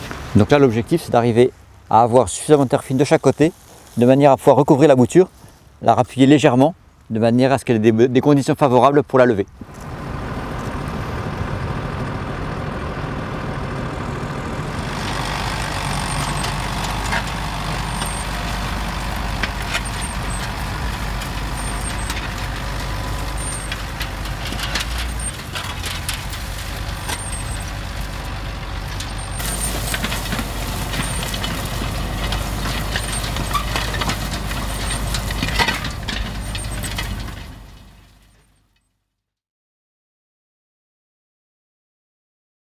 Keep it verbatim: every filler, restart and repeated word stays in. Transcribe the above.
Donc là l'objectif c'est d'arriver à avoir suffisamment de terre fine de chaque côté, de manière à pouvoir recouvrir la bouture, la rappuyer légèrement, de manière à ce qu'elle ait des, des conditions favorables pour la lever.